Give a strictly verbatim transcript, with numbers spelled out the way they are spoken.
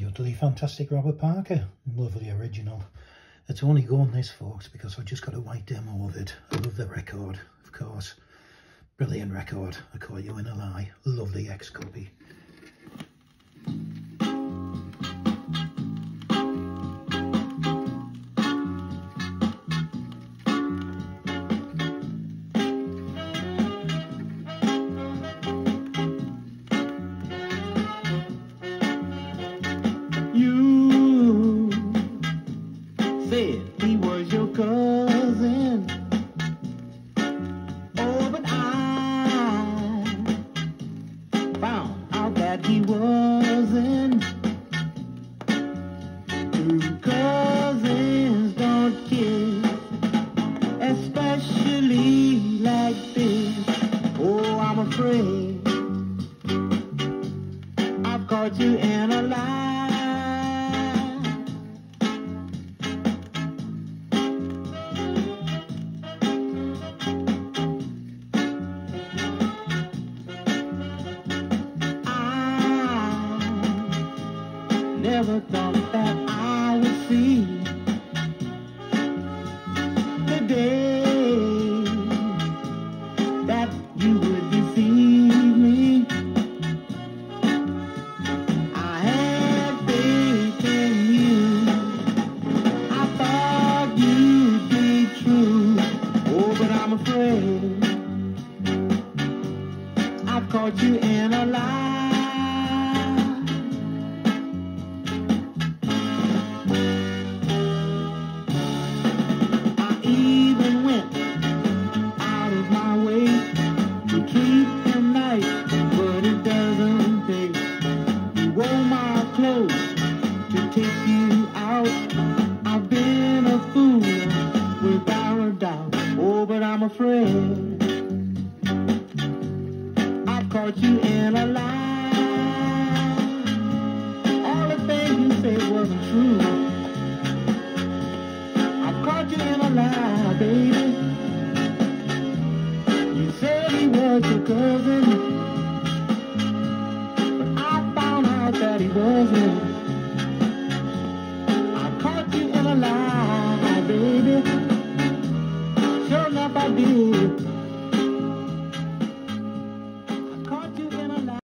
utterly fantastic Robert Parker. Lovely original. It's only going this, folks, because I just got a white demo of it. I love the record, of course. Brilliant record. I caught you in a lie. Love the X-Copy. You said he was your cousin. Oh, but I found out that he wasn't. Two cousins don't kiss, especially like this. Oh, I'm afraid I've caught you in a lie. Never thought that I would see the day that you would deceive me. I had faith in you. I thought you'd be true. Oh, but I'm afraid I've caught you in a lie. To take you out, I've been a fool without a doubt. Oh, but I'm afraid I've caught you in a lie. All the things you said wasn't true. I've caught you in a lie, baby. You said he was your cousin.